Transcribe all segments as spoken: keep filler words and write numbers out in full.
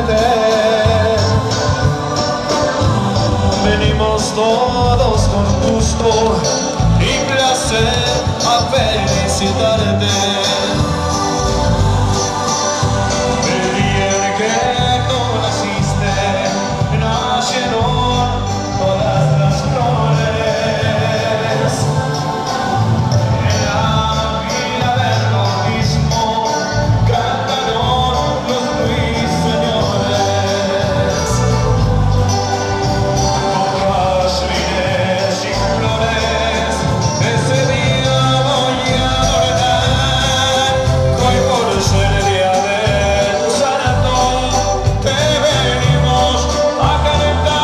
felicitarte. Venimos todos con gusto y placer a felicitarte. El día en que tú naciste, nacieron todas las flores. En la vida del bautismo cantaron los ruiseñores. Copas, vines y flores, ese día voy a adornar. Hoy por ser el día de tu santo, te venimos a calentar.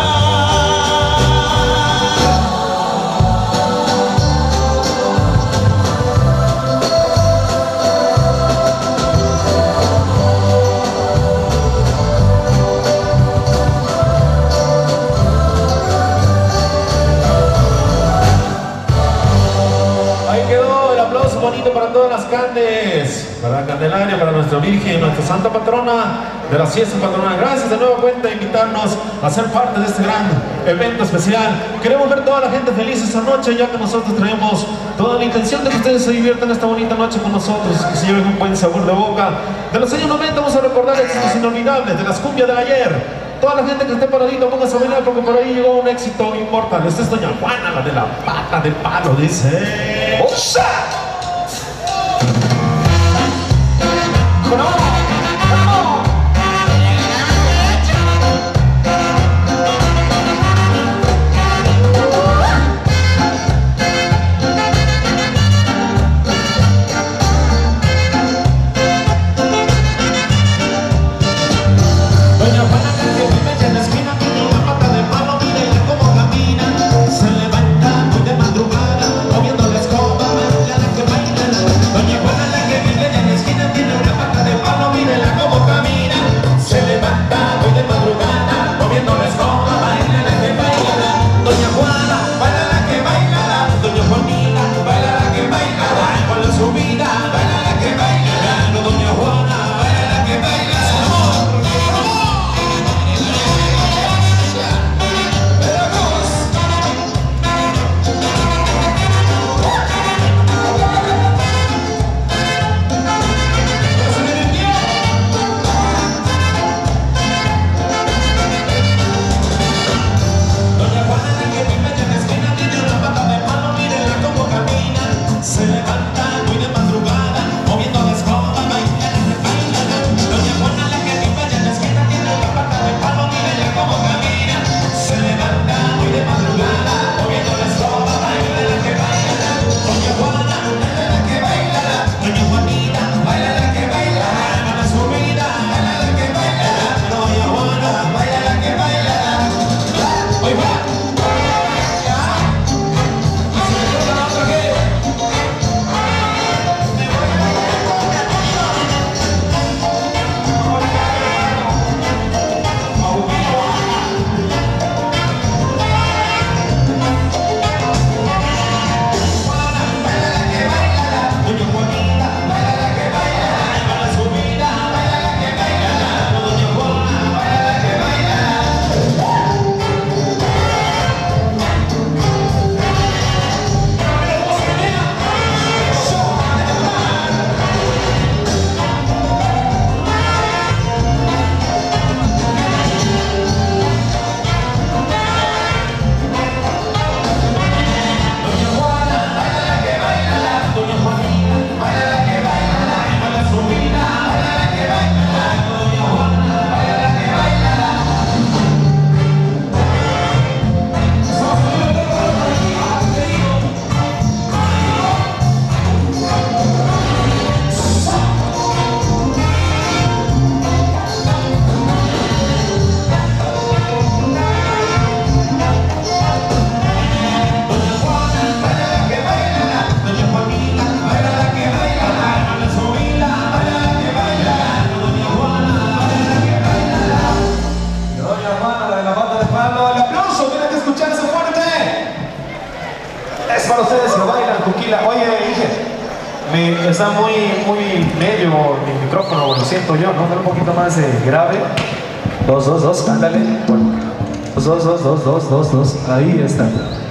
Ahí quedó el aplauso bonito para todas las Candes, para Candelaria, para nuestra Virgen, nuestra Santa Patrona de las fiestas patronales. Gracias de nueva cuenta a invitarnos a ser parte de este gran evento especial. Queremos ver toda la gente feliz esta noche, ya que nosotros traemos toda la intención de que ustedes se diviertan esta bonita noche con nosotros, que se lleven un buen sabor de boca. De los años noventa vamos a recordar éxitos inolvidables, de las cumbias de ayer. Toda la gente que esté paradito, póngase a bailar porque por ahí llegó un éxito inmortal. Esta es Doña Juana, la de la pata de palo, dice. ¡Osa! ¡Bravo! ¡Bravo! Doña Juana que vive en la esquina tiene una pata de palo, mírela cómo camina. Se levanta muy de madrugada, moviendo la escoba, baila la que baila. Doña Juana la que vive en la esquina tiene una pata de palo, mírela cómo camina. Se levanta muy de madrugada, moviendo la escoba, baila la que baila. Doña Juana, baila la que baila. Doña Juanita, baila la que baila. Con la subida, baila la que baila. No, Doña Juana, baila la que baila. Se levanta muy de madrugada, moviendo la escoba, baila la que baila. Doña Juana la que vive allá en la esquina tiene una pata de palo, mírela cómo camina. Se levanta muy de madrugada, moviendo la escoba, baila la que baila. Doña Juana, baila la que baila. Doña Juanita, baila la que baila. Con la subida, baila la que baila. Doña Juana, baila la que baila. ¡Hoy va! para ustedes que bailan, Cuquila. Oye, dije, me, está muy, muy medio mi micrófono, lo siento yo, ¿no? Dale un poquito más eh, grave. Dos, dos, dos, ándale. Dos, dos, dos, dos, dos, dos, dos. Ahí está.